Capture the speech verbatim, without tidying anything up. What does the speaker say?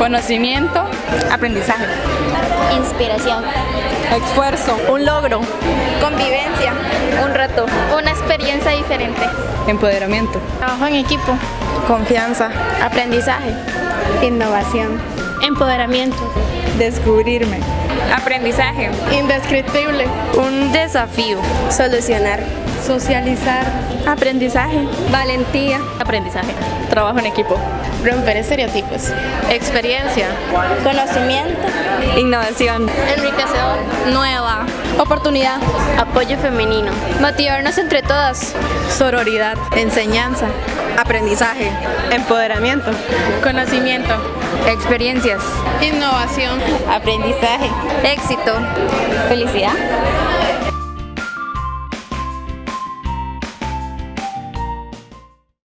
conocimiento, aprendizaje, inspiración, esfuerzo, un logro, convivencia, un reto, una experiencia diferente, empoderamiento, trabajo en equipo, confianza, aprendizaje, innovación, empoderamiento, descubrirme, aprendizaje, indescriptible, un desafío, solucionar, socializar, aprendizaje, valentía, aprendizaje, trabajo en equipo, romper estereotipos, experiencia, conocimiento, innovación, enriquecedor, nueva, oportunidad, apoyo femenino, motivarnos entre todas, sororidad, enseñanza, aprendizaje, empoderamiento, conocimiento, experiencias, innovación, aprendizaje, éxito, felicidad.